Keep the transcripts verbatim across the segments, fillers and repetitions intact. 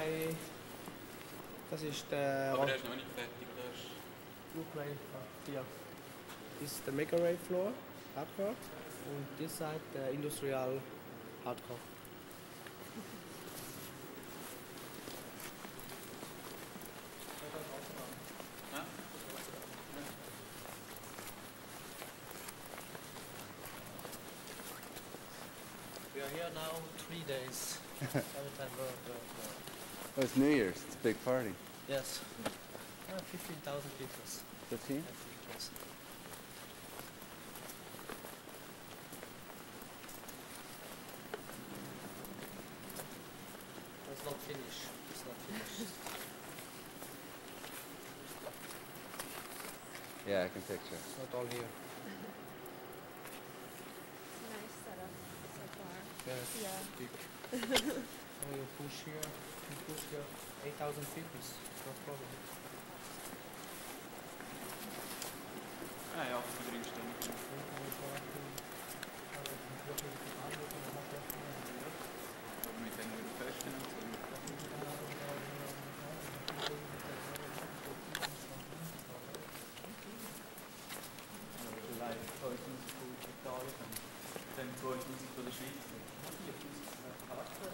Nein, das ist der... Aber der ist noch nicht fertig, oder? Blueplay hier. This is the Mega Rave floor, Hardcore. Und this side the Industrial Hardcore. We are here now three days. Every time we're, we're, we're Oh, it's New Year's. It's a big party. Yes. Uh, fifteen thousand people. Fifteen? I think, yes. It's not finished. It's not finished. Yeah, I can picture. It's not all here. Nice setup so far. Yes. Yeah. Big. Oh, you push here. You push here. eight thousand people. No problem. Ah ja, für drei Stunden. Aber mit dem wieder feststellen. Live zweitausend von Italien und dann zweitausend von der Schweiz. viertausend Charakter.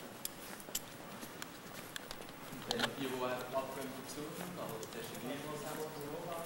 Und dann die, die abgehen besuchen, aber das ist gleich was auch so hoch.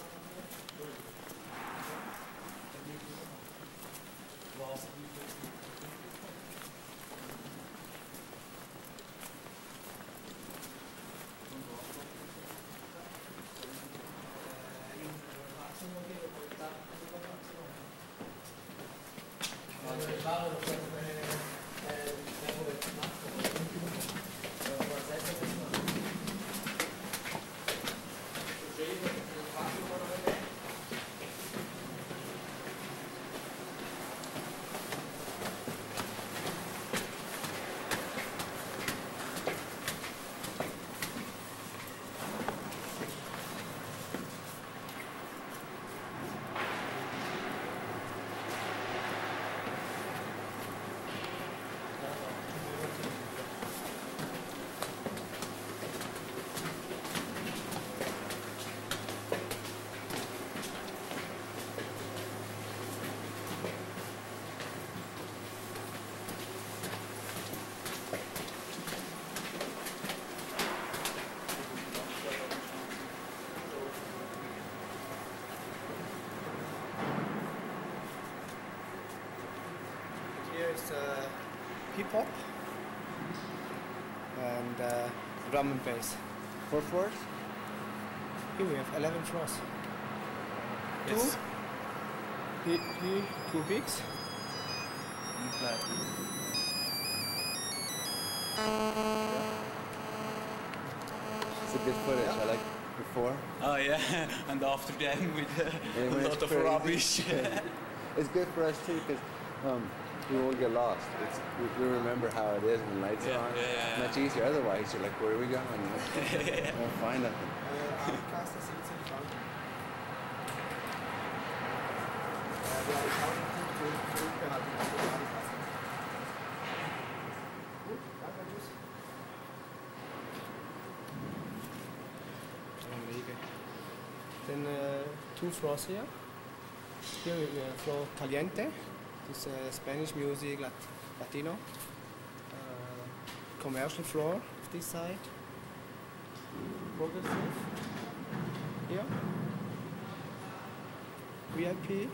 Here is uh, hip hop and uh, drum and bass. Four floors? Here we have eleven floors. Yes. Two, here, here two bigs. It's a good footage. I like before. Oh yeah, and after them with uh, Yeah, a when lot it's of crazy. rubbish. It's good for us too because um, we won't get lost. It's, we, we remember how it is when lights Yeah, are on. yeah, yeah, It's yeah. much easier. Otherwise, you're like, where are we going? We won't find nothing. Kasse siebzehn Franken. Wir haben tausend zurückgehalten. Gut, danke, tschüss. Then uh, two floors here. Here we have floor Caliente. This is uh, Spanish music, lat Latino. Uh, commercial floor of this side. Progressive. Here. V I P.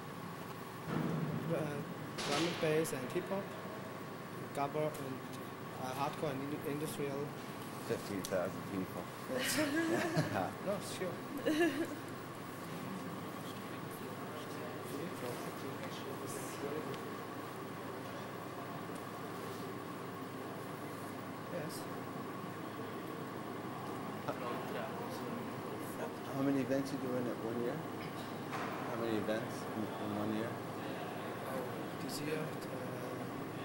Uh, drum and bass and hip hop. Gabber and uh, hardcore and in industrial. fifteen thousand people. No, sure. Yes. How many events you doing at one year? How many events in, in one year? Oh, this year, uh,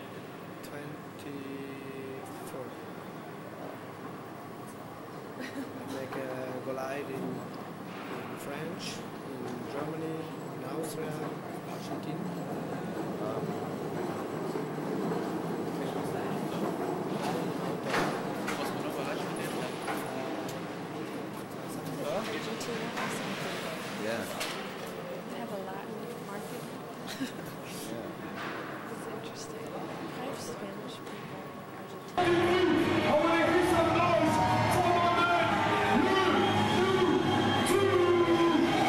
twenty-four. I make a go live in, in French, in Germany, in Austria, Argentina. Was man noch erreichen mit dem It's interesting. I have Spanish people in Argentina. I want to hear some noise from my man, Lou, Lou, Lou.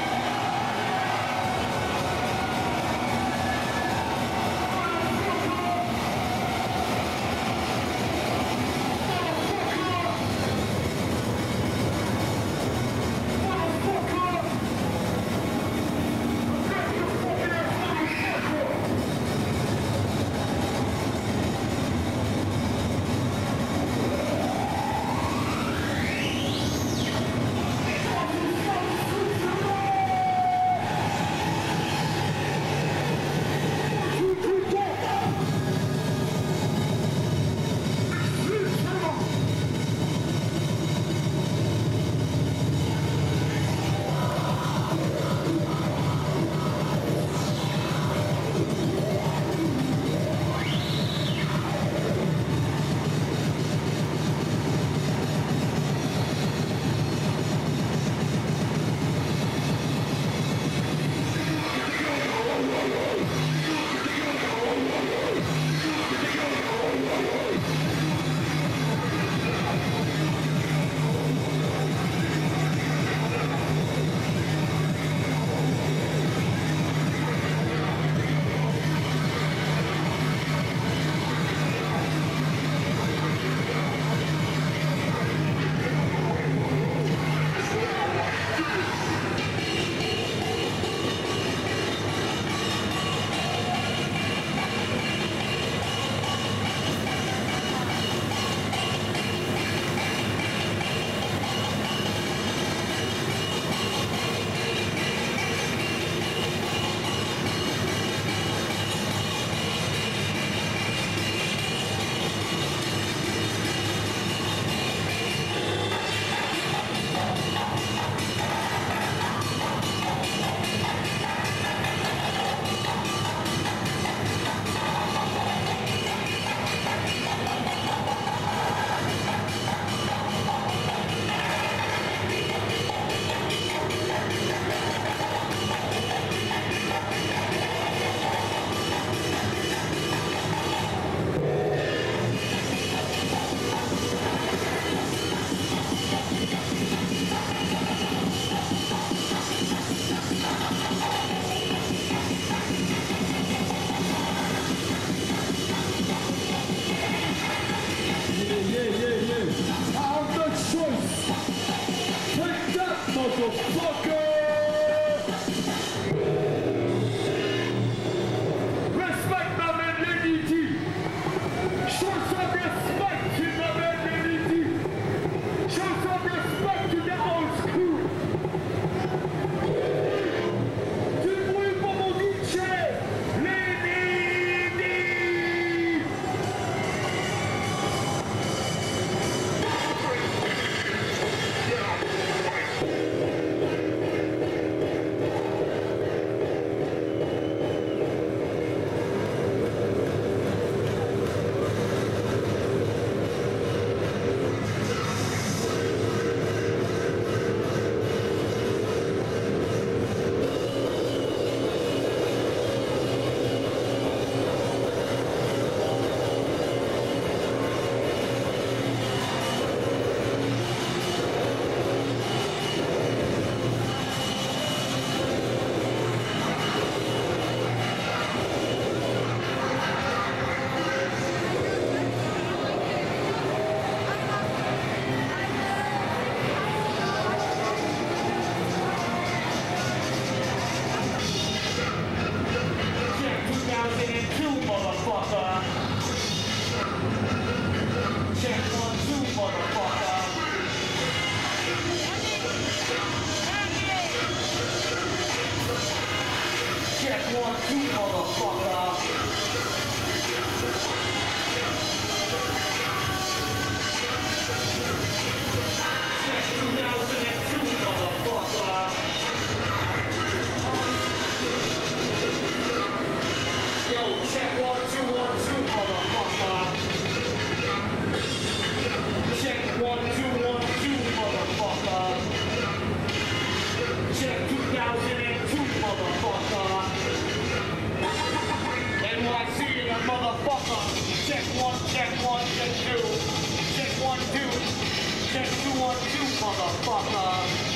motherfucker.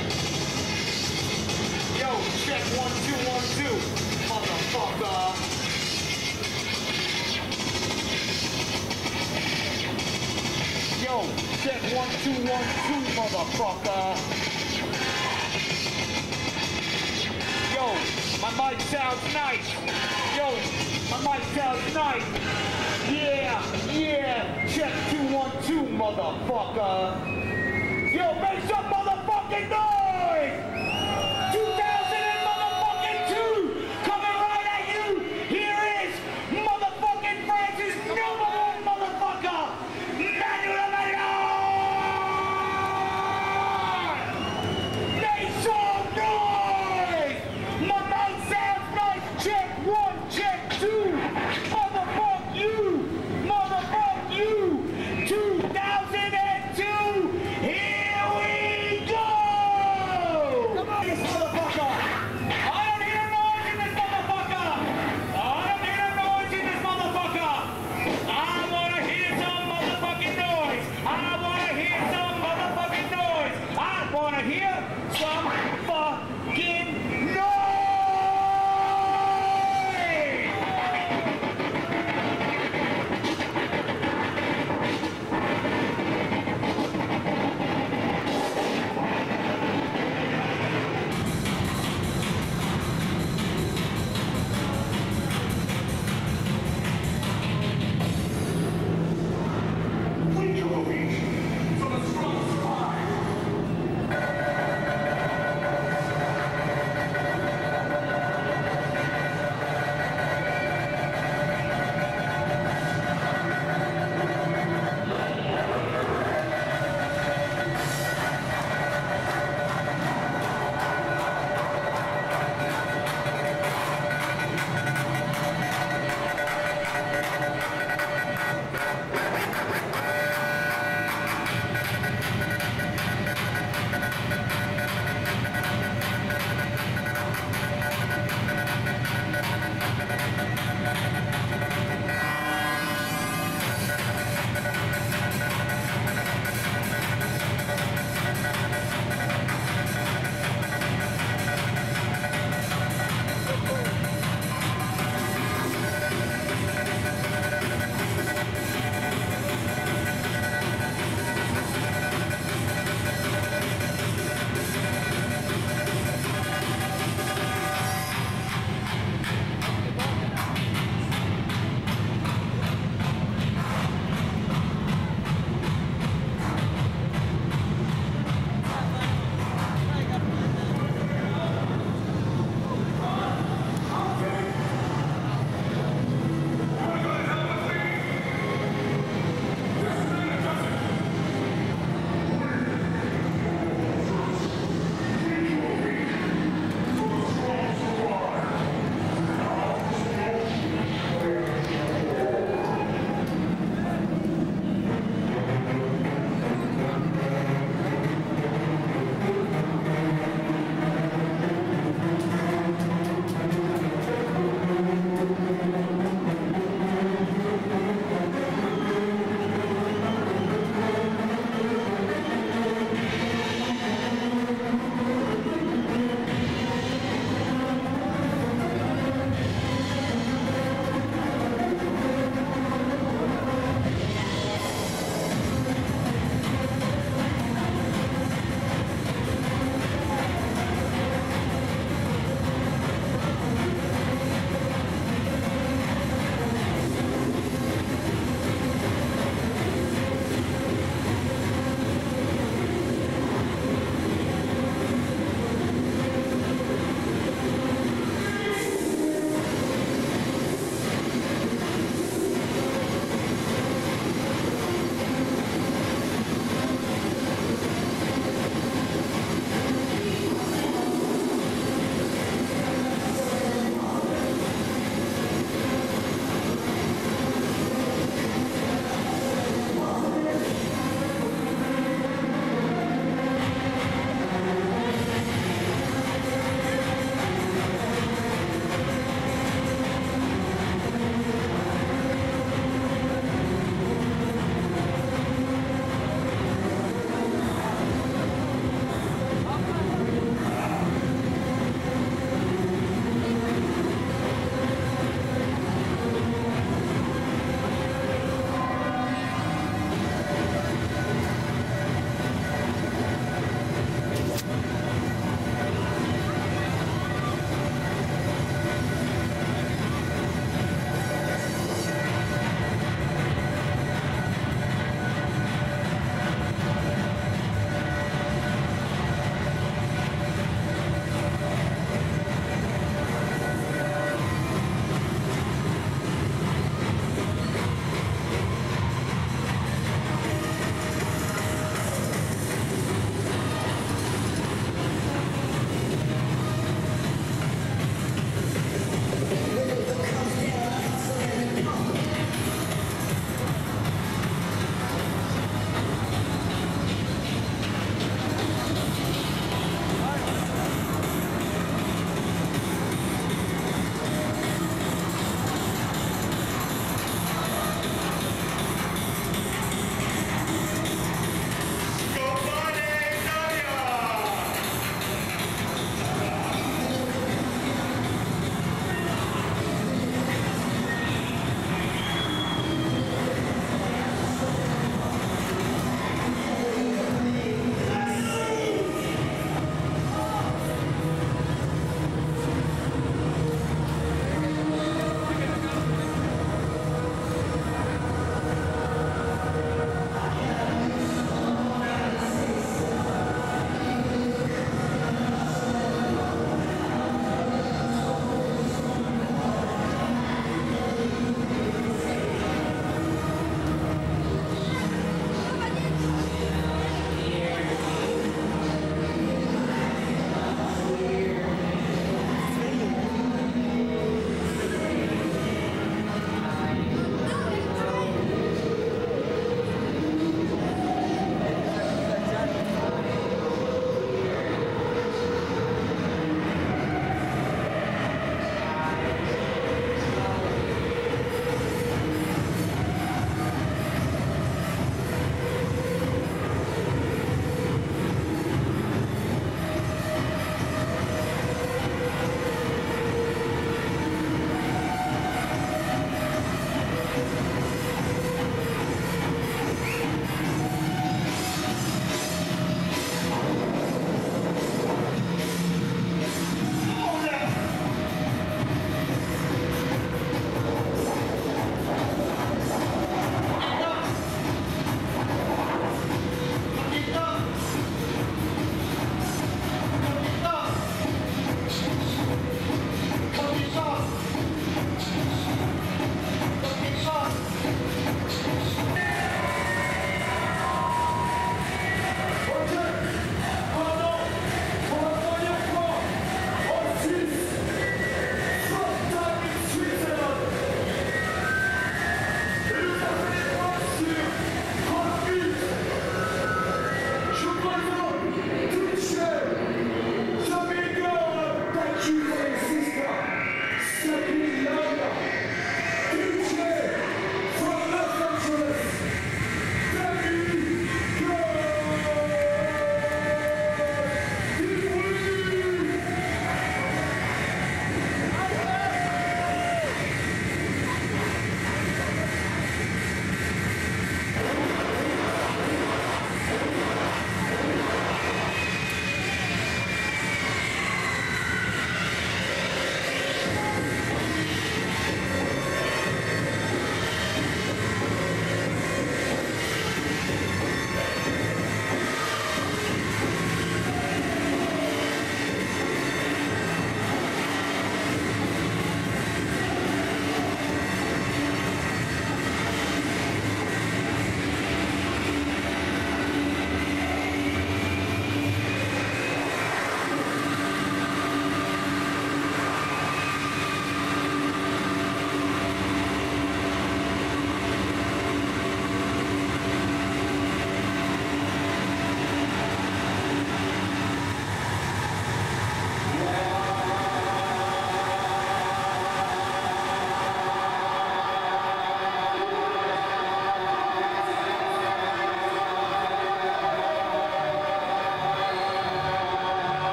Yo, check one, two, one, two, motherfucker. Yo, check one, two, one, two, motherfucker. Yo, my mic sounds nice. Yo, my mic sounds nice. Yeah, yeah, check two, one, two, motherfucker.